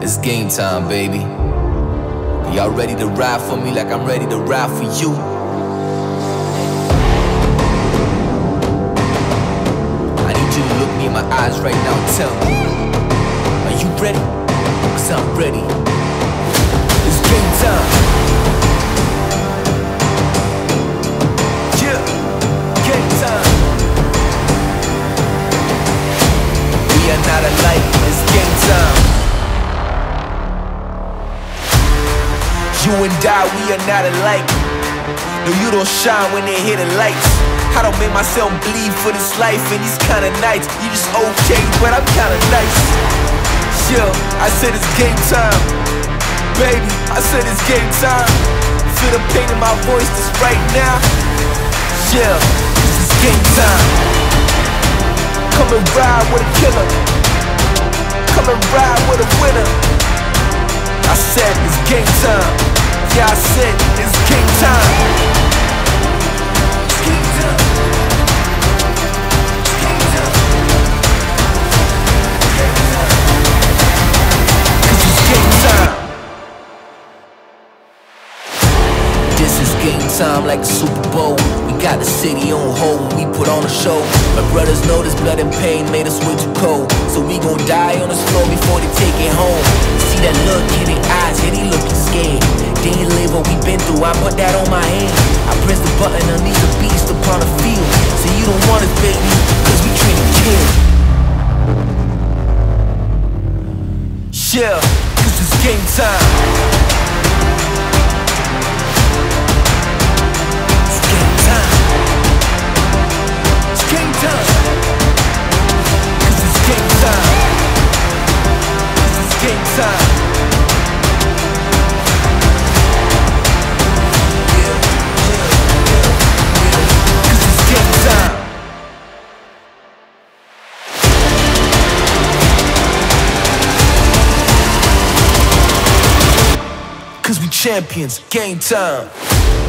It's game time, baby. Y'all ready to ride for me like I'm ready to ride for you? I need you to look me in my eyes right now and tell me, are you ready? 'Cause I'm ready. It's game time. Yeah, game time. We are not alike, it's game time. You and I, we are not alike. No, you don't shine when they hit the lights. I don't make myself bleed for this life and these kind of nights. You just okay, but I'm kinda nice. Yeah, I said it's game time. Baby, I said it's game time. Feel the pain in my voice just right now. Yeah, this is game time. Come and ride with a killer. Come and ride with a winner. I said it's game time. Yeah, I said it's game time. It's game time. It's game time. Cause it's game time. This is game time like the Super Bowl. We got the city on hold when we put on a show. My brothers know this blood and pain made us way too cold. So we gon' die on this floor before they take it home. See that look in their eyes, yeah, they looking scared. They ain't live what we been through, I put that on my hand. I press the button, unleash the beast upon the field. So you don't want us, baby, cause we train to kill. Yeah, cause it's game time. It's game time. It's game time. Cause it's game time. Cause it's game time. Cause we champions, game time.